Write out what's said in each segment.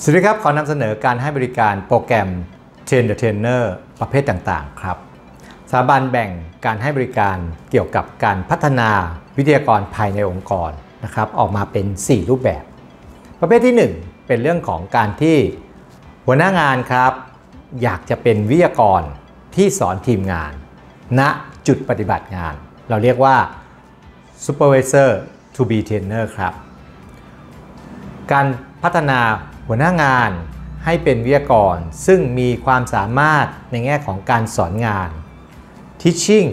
สวัสดีครับขอนำเสนอการให้บริการโปรแกรม Train the Trainer ประเภทต่างๆครับสถาบันแบ่งการให้บริการเกี่ยวกับการพัฒนาวิทยากรภายในองค์กรนะครับออกมาเป็น 4 รูปแบบ ประเภทที่ 1 เป็นเรื่องของการที่หัวหน้างานครับอยากจะเป็นวิทยากรที่สอนทีมงานณจุดปฏิบัติงานเราเรียกว่า Supervisor to be Trainer ครับการพัฒนาหัวหน้างานให้เป็นวิทยากรซึ่งมีความสามารถในแง่ของการสอนงาน Teaching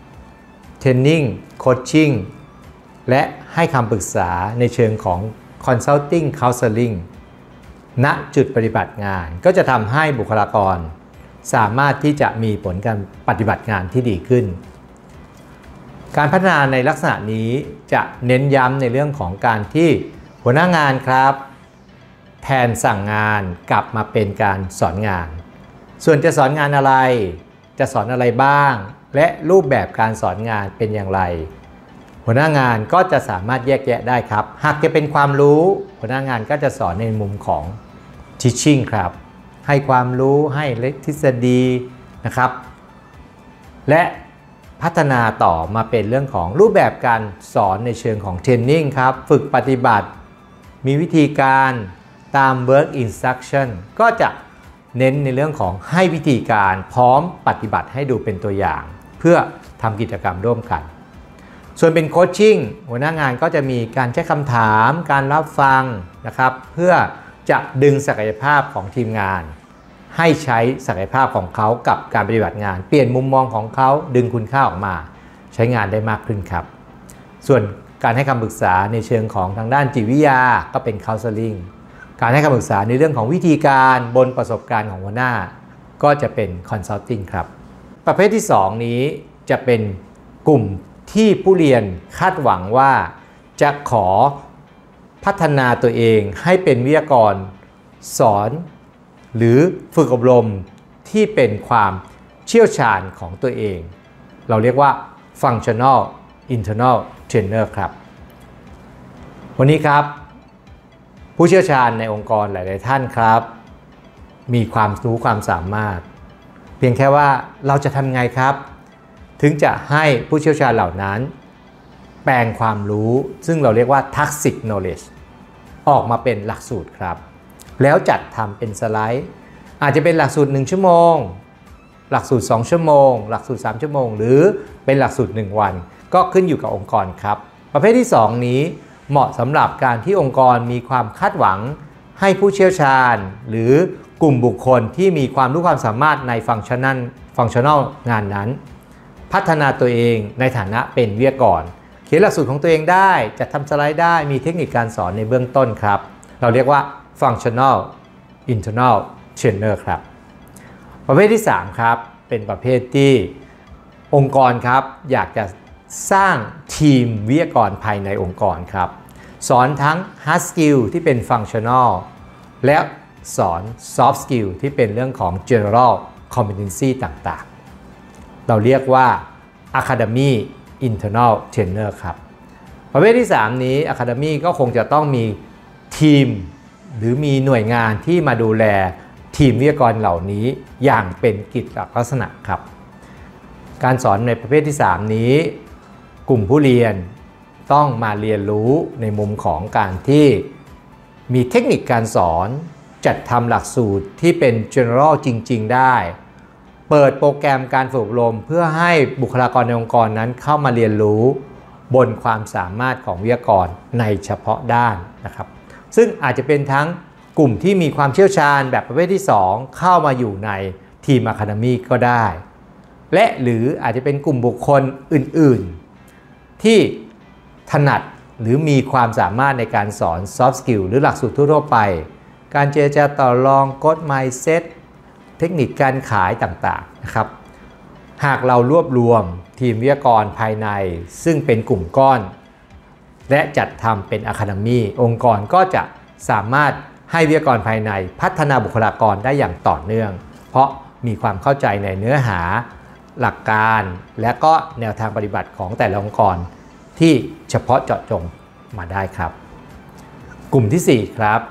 Training Coaching และให้คำปรึกษาในเชิงของ Consulting Counseling ณจุดปฏิบัติงานก็จะทำให้บุคลากรสามารถที่จะมีผลการปฏิบัติงานที่ดีขึ้นการพัฒนาในลักษณะนี้จะเน้นย้ำในเรื่องของการที่หัวหน้างานครับแทนสั่งงานกลับมาเป็นการสอนงานส่วนจะสอนงานอะไรจะสอนอะไรบ้างและรูปแบบการสอนงานเป็นอย่างไรหัวหน้างานก็จะสามารถแยกแยะได้ครับหากจะเป็นความรู้หัวหน้างานก็จะสอนในมุมของ Teaching ครับให้ความรู้ให้ทฤษฎีนะครับและพัฒนาต่อมาเป็นเรื่องของรูปแบบการสอนในเชิงของ Training ครับฝึกปฏิบัติมีวิธีการตาม Work Instruction ก็จะเน้นในเรื่องของให้วิธีการพร้อมปฏิบัติให้ดูเป็นตัวอย่างเพื่อทำกิจกรรมร่วมกันส่วนเป็นโคชชิ่งหัวหน้างานก็จะมีการใช้คำถามการรับฟังนะครับเพื่อจะดึงศักยภาพของทีมงานให้ใช้ศักยภาพของเขากับการปฏิบัติงานเปลี่ยนมุมมองของเขาดึงคุณค่าออกมาใช้งานได้มากขึ้นครับส่วนการให้คำปรึกษาในเชิงของทางด้านจิตวิทยาก็เป็น Counseling การให้คำปรึกษาในเรื่องของวิธีการบนประสบการณ์ของหัวหน้าก็จะเป็น Consulting ครับประเภทที่2นี้จะเป็นกลุ่มที่ผู้เรียนคาดหวังว่าจะขอพัฒนาตัวเองให้เป็นวิทยากรสอนหรือฝึกอบรมที่เป็นความเชี่ยวชาญของตัวเองเราเรียกว่า Functional Internal Trainer ครับวันนี้ครับผู้เชี่ยวชาญในองค์กรหลายๆท่านครับมีความรู้ความสามารถเพียงแค่ว่าเราจะทำไงครับถึงจะให้ผู้เชี่ยวชาญเหล่านั้นแปลงความรู้ซึ่งเราเรียกว่า Toxic Knowledge ออกมาเป็นหลักสูตรครับแล้วจัดทำเป็นสไลด์อาจจะเป็นหลักสูตร1ชั่วโมงหลักสูตร2ชั่วโมงหลักสูตร3ชั่วโมงหรือเป็นหลักสูตร1วันก็ขึ้นอยู่กับองค์กรครับประเภทที่2นี้เหมาะสำหรับการที่องค์กรมีความคาดหวังให้ผู้เชี่ยวชาญหรือกลุ่มบุคคลที่มีความรู้ความสามารถในฟังก์ชันแนลงานนั้นพัฒนาตัวเองในฐานะเป็นวิทยากรเขียนหลักสูตรของตัวเองได้จัดทำสไลด์ได้มีเทคนิคการสอนในเบื้องต้นครับเราเรียกว่า Functional Internal Trainer ครับประเภทที่3ครับเป็นประเภทที่องค์กรครับอยากจะสร้างทีมวิทยากรภายในองค์กรครับสอนทั้ง Hard Skill ที่เป็น Functional และสอน Soft Skill ที่เป็นเรื่องของ General Competency ต่างๆเราเรียกว่า Academy Internal Trainer ครับประเภทที่3นี้ Academy ก็คงจะต้องมีทีมหรือมีหน่วยงานที่มาดูแลทีมวิทยากรเหล่านี้อย่างเป็นกิจลักษณะครับการสอนในประเภทที่3นี้กลุ่มผู้เรียนต้องมาเรียนรู้ในมุมของการที่มีเทคนิคการสอนจัดทำหลักสูตรที่เป็น general จริงๆได้เปิดโปรแกรมการฝึกอบรมเพื่อให้บุคลากรในองค์กรนั้นเข้ามาเรียนรู้บนความสามารถของวิทยากรในเฉพาะด้านนะครับซึ่งอาจจะเป็นทั้งกลุ่มที่มีความเชี่ยวชาญแบบประเภทที่2เข้ามาอยู่ในทีม Academy ก็ได้และหรืออาจจะเป็นกลุ่มบุคคลอื่นๆที่ถนัดหรือมีความสามารถในการสอน Soft Skill หรือหลักสูตรทั่วไปการเจรจาต่อรอง Growth Mindset เทคนิคการขายต่างๆนะครับหากเรารวบรวมทีมวิทยากรภายในซึ่งเป็นกลุ่มก้อนและจัดทำเป็น Academy องค์กรก็จะสามารถให้วิทยากรภายในพัฒนาบุคลากรได้อย่างต่อเนื่องเพราะมีความเข้าใจในเนื้อหาหลักการและก็แนวทางปฏิบัติของแต่ละองค์กรที่เฉพาะเจาะจงมาได้ครับกลุ่มที่4ครับ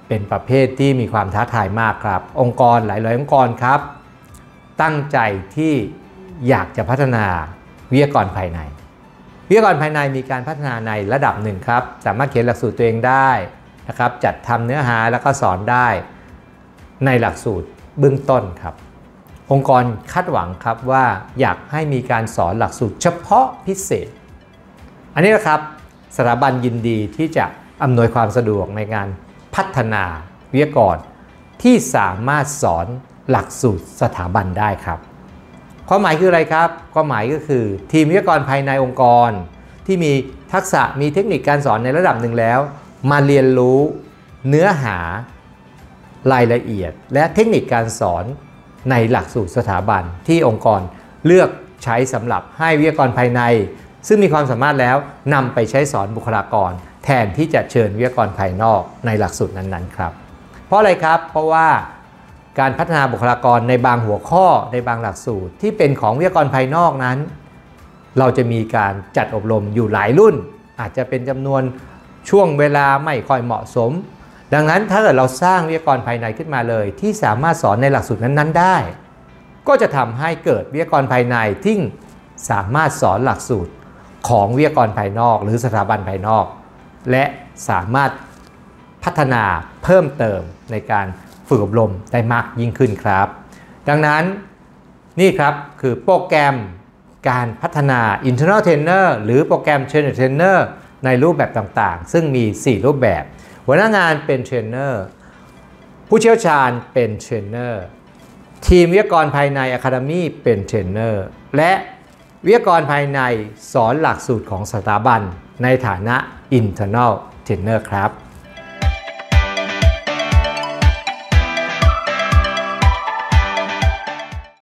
เป็นประเภทที่มีความท้าทายมากครับองค์กรหลายๆองค์กรครับตั้งใจที่อยากจะพัฒนาวิทยากรภายในวิทยากรภายในมีการพัฒนาในระดับหนึ่งครับสามารถเขียนหลักสูตรตัวเองได้นะครับจัดทำเนื้อหาแล้วก็สอนได้ในหลักสูตรเบื้องต้นครับองค์กรคาดหวังครับว่าอยากให้มีการสอนหลักสูตรเฉพาะพิเศษอันนี้นะครับสถาบันยินดีที่จะอำนวยความสะดวกในการพัฒนาวิทยากรที่สามารถสอนหลักสูตรสถาบันได้ครับความหมายคืออะไรครับความหมายก็คือทีมวิทยากรภายในองค์กรที่มีทักษะมีเทคนิคการสอนในระดับหนึ่งแล้วมาเรียนรู้เนื้อหารายละเอียดและเทคนิคการสอนในหลักสูตรสถาบันที่องค์กรเลือกใช้สำหรับให้วิทยากรภายในซึ่งมีความสามารถแล้วนำไปใช้สอนบุคลากรแทนที่จะเชิญวิทยากรภายนอกในหลักสูตรนั้นๆครับเพราะอะไรครับเพราะว่าการพัฒนาบุคลากรในบางหัวข้อในบางหลักสูตรที่เป็นของวิทยากรภายนอกนั้นเราจะมีการจัดอบรมอยู่หลายรุ่นอาจจะเป็นจำนวนช่วงเวลาไม่ค่อยเหมาะสมดังนั้นถ้าเกิดเราสร้างวิทยากรภายในขึ้นมาเลยที่สามารถสอนในหลักสูตรนั้นๆได้ก็จะทำให้เกิดวิทยากรภายในที่สามารถสอนหลักสูตรของวิทยากรภายนอกหรือสถาบันภายนอกและสามารถพัฒนาเพิ่มเติมในการฝึกอบรมได้มากยิ่งขึ้นครับดังนั้นนี่ครับคือโปรแกรมการพัฒนา internal trainer หรือโปรแกรม trainer trainer ในรูปแบบต่างๆซึ่งมี4รูปแบบหัวหน้างานเป็นเทรนเนอร์ผู้เชี่ยวชาญเป็นเทรนเนอร์ทีมวิทยากรภายใน Academy เป็นเทรนเนอร์และวิทยากรภายในสอนหลักสูตรของสถาบันในฐานะ internal trainer ครับ